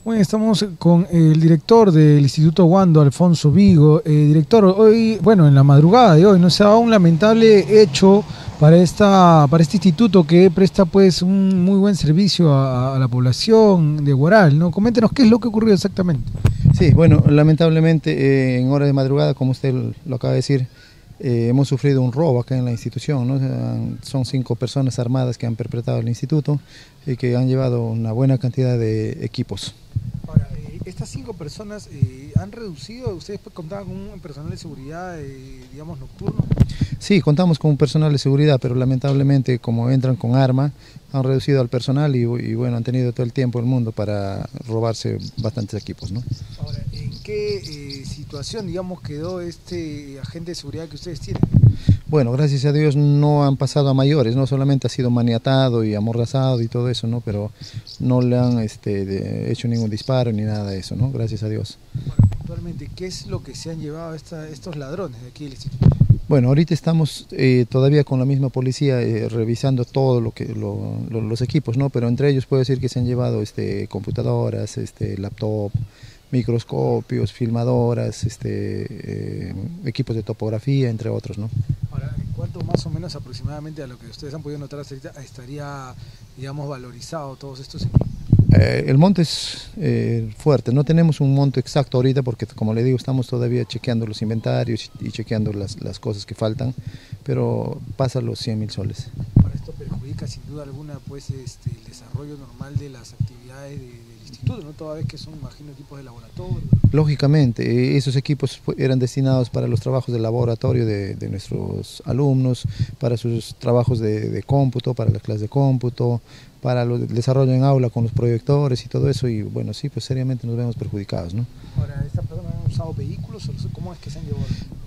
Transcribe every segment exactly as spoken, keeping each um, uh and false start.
Bueno, estamos con el director del Instituto Wando, Alfonso Vigo. Eh, director, hoy, bueno, en la madrugada de hoy, ¿no? Se ha dado un lamentable hecho para esta, para este instituto que presta pues un muy buen servicio a, a la población de Huaral, ¿no? Coméntenos qué es lo que ocurrió exactamente. Sí, bueno, lamentablemente eh, en horas de madrugada, como usted lo acaba de decir, eh, hemos sufrido un robo acá en la institución, ¿no? Son cinco personas armadas que han perpetrado el instituto y que han llevado una buena cantidad de equipos. Ahora, eh, estas cinco personas eh, han reducido, ustedes pues, contaban con un personal de seguridad, eh, digamos, nocturno. Sí, contamos con un personal de seguridad, pero lamentablemente como entran con arma, han reducido al personal y, y bueno, han tenido todo el tiempo del mundo para robarse bastantes equipos, ¿no? Ahora, ¿en qué eh, situación, digamos, quedó este agente de seguridad que ustedes tienen? Bueno, gracias a Dios no han pasado a mayores, no solamente ha sido maniatado y amordazado y todo eso, ¿no? Pero no le han este, de, hecho ningún disparo ni nada de eso, ¿no? Gracias a Dios. Bueno, actualmente, ¿qué es lo que se han llevado esta, estos ladrones de aquí del instituto? Bueno, ahorita estamos eh, todavía con la misma policía eh, revisando todo lo que lo, lo, los equipos, ¿no? Pero entre ellos puedo decir que se han llevado este, computadoras, este, laptop, microscopios, filmadoras, este, eh, equipos de topografía, entre otros, ¿no? Ahora, ¿en cuánto más o menos aproximadamente a lo que ustedes han podido notar hasta ahorita estaría, digamos, valorizado todos estos equipos? Eh, el monto es eh, fuerte, no tenemos un monto exacto ahorita porque, como le digo, estamos todavía chequeando los inventarios y chequeando las, las cosas que faltan, pero pasa los cien mil soles. Ahora, esto perjudica sin duda alguna pues, este, el desarrollo normal de las actividades de, del instituto, ¿no? Toda vez que son, imagino, equipos de laboratorio. Lógicamente, esos equipos eran destinados para los trabajos de laboratorio de, de nuestros alumnos, para sus trabajos de, de cómputo, para las clases de cómputo, para el desarrollo en aula con los proyectores y todo eso, y bueno, sí, pues seriamente nos vemos perjudicados, ¿no? Ahora, ¿estas personas han usado vehículos o cómo es que se han llevado?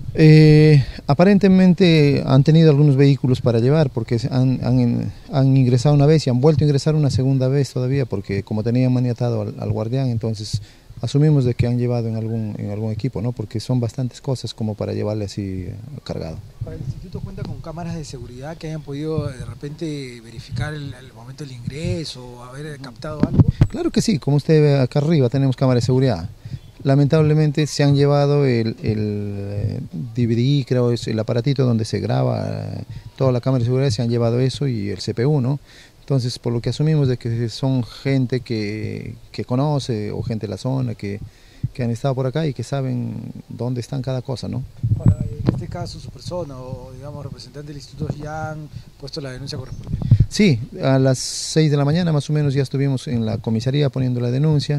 Eh, aparentemente han tenido algunos vehículos para llevar porque han, han, han ingresado una vez y han vuelto a ingresar una segunda vez todavía porque como tenían maniatado al, al guardián, entonces asumimos de que han llevado en algún, en algún equipo, ¿no? Porque son bastantes cosas como para llevarle así cargado. ¿El instituto cuenta con cámaras de seguridad que hayan podido de repente verificar el, el momento del ingreso o haber captado algo? Claro que sí, como usted ve acá arriba tenemos cámaras de seguridad. Lamentablemente se han llevado el, el D V D, creo es el aparatito donde se graba toda la cámara de seguridad, se han llevado eso y el C P U, ¿no? Entonces, por lo que asumimos de que son gente que, que conoce o gente de la zona que, que han estado por acá y que saben dónde están cada cosa, ¿no? Para, en este caso, su persona o, digamos, representante del instituto ya han puesto la denuncia correspondiente. Sí, a las seis de la mañana más o menos ya estuvimos en la comisaría poniendo la denuncia.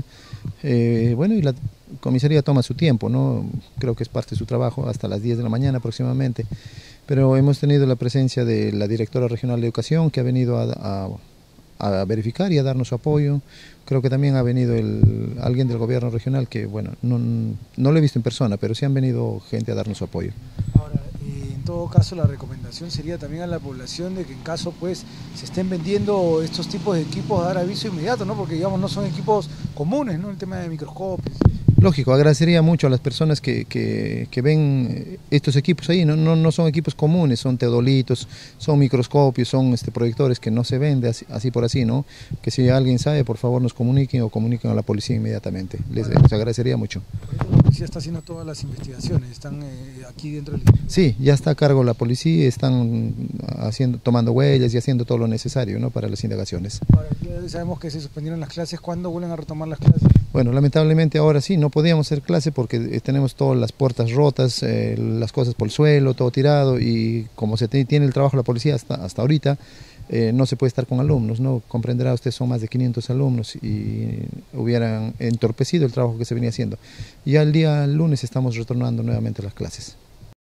Eh, bueno, y la comisaría toma su tiempo, ¿no? Creo que es parte de su trabajo, hasta las diez de la mañana aproximadamente. Pero hemos tenido la presencia de la directora regional de educación que ha venido a, a, a verificar y a darnos su apoyo. Creo que también ha venido el, alguien del gobierno regional que, bueno, no, no lo he visto en persona, pero sí han venido gente a darnos su apoyo. Ahora, eh, en todo caso, la recomendación sería también a la población de que en caso pues se estén vendiendo estos tipos de equipos, dar aviso inmediato, ¿no? Porque digamos no son equipos comunes, ¿no? El tema de microscopios. Lógico, agradecería mucho a las personas que, que, que ven estos equipos ahí, no, no, no son equipos comunes, son teodolitos, son microscopios, son este, proyectores que no se venden así, así por así, ¿no? Que si alguien sabe, por favor nos comuniquen o comuniquen a la policía inmediatamente, les, les agradecería mucho. La policía está haciendo todas las investigaciones, están eh, aquí dentro del... Sí, ya está a cargo la policía, están haciendo, tomando huellas y haciendo todo lo necesario, ¿no? Para las indagaciones. Ahora, ya sabemos que se suspendieron las clases, ¿cuándo vuelven a retomar las clases? Bueno, lamentablemente ahora sí, no podíamos hacer clase porque tenemos todas las puertas rotas, eh, las cosas por el suelo, todo tirado y como se tiene el trabajo de la policía hasta, hasta ahorita, eh, no se puede estar con alumnos, ¿no? Comprenderá usted, son más de quinientos alumnos y hubieran entorpecido el trabajo que se venía haciendo. Y al día lunes estamos retornando nuevamente a las clases.